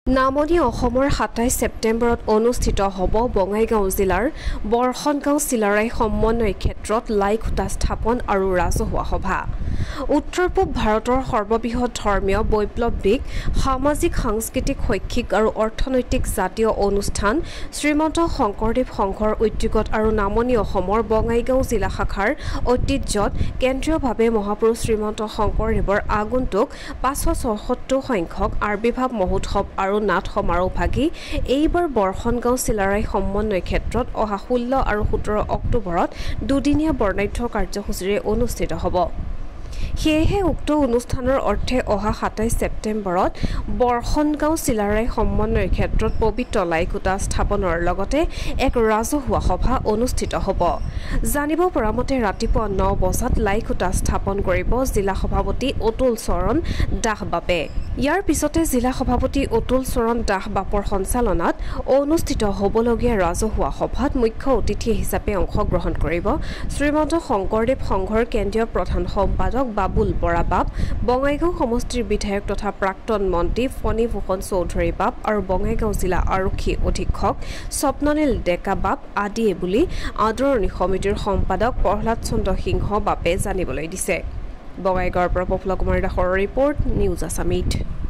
নামনি অসমৰ ২৭ ছেপ্টেম্বৰত অনুষ্ঠিত হ'ব বঙাইগাঁও জিলাৰ বৰষণগাঁও চিলাৰায় সমন্বয় ক্ষেত্ৰত লাই খুঁটা স্থাপন আৰু ৰাজহুৱা সভা। উত্তৰ পূব ভাৰতৰ সৰ্ববৃহৎ ধৰ্মীয় বৈপ্লৱিক সামাজিক সাংস্কৃতিক শৈক্ষিক আৰু অৰ্থনৈতিক জাতীয় অনুষ্ঠান শ্ৰীমন্ত শংকৰদেৱ সংঘৰ উদ্যোগত আৰু নামনি অসমৰ বঙাইগাঁও জিলা শাখাৰ ঐতিহ্যত কেন্দ্ৰীয়ভাৱে মহাপুৰুষ শ্ৰীমন্ত শংকৰদেৱৰ আগন্তুক ৫৭৪ সংখ্যক আবিৰ্ভাৱ মহোৎসৱ আৰু নাট সমাৰোহ ভাগি এইবাৰ বৰষণগাঁও চিলাৰায় সমন্বয় ক্ষেত্ৰত অহা ১৬ আৰু ১৭ অক্টোবৰত দুদিনীয়া বৰ্ণাঢ্য কাৰ্যসূচীৰে অনুষ্ঠিত হ'ব। সেয়েহে উক্ত অনুষ্ঠানৰ অৰ্থে অহা ২৭ ছেপ্টেম্বৰত বৰষণগাঁও চিলাৰায় সমন্বয় ক্ষেত্ৰত পবিত্ৰ লাই খুঁটা স্থাপনৰ লগতে এক ৰাজহুৱা সভা অনুষ্ঠিত হ'ব। জানিব পৰা মতে ৰাতিপুৱা ৯ বজাত লাই খুঁটা স্থাপন কৰিব জিলা সভাপতি অতুল চৰণ দাস বাপে। ইয়াৰ পিছতে জিলা সভাপতি অতুল চৰণ দাস বাপৰ সঞ্চালনাত অনুষ্ঠিত হ'বলগীয়া ৰাজহুৱা সভাত মুখ্য অতিথি হিচাপে অংশগ্ৰহণ কৰিব শ্ৰীমন্ত শংকৰদেৱ সংঘৰ কেন্দ্ৰীয় প্ৰধান সম্পাদক বাবুল বৰা বাপ, বঙাইগাঁও সমষ্টিৰ বিধায়ক তথা প্ৰাক্তন মন্ত্ৰী ফণীভূষণ চৌধুৰী বাপ আৰু বঙাইগাঁও জিলা আৰক্ষী অধীক্ষক স্বপ্ননীল ডেকা বাপ আদিয়ে বুলি আদৰণি সমিতিৰ সম্পাদক প্ৰহ্লাদ চন্দ্ৰ সিংহ বাপে জানিবলৈ দিছে। বঙাইগাঁৱৰ পৰা প্ৰফুল্ল কুমাৰ দাসৰ ৰিপৰ্ট, নিউজ আছামিজ।